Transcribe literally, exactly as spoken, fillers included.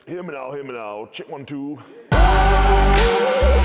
Hear me now, hear me now. Check one, two.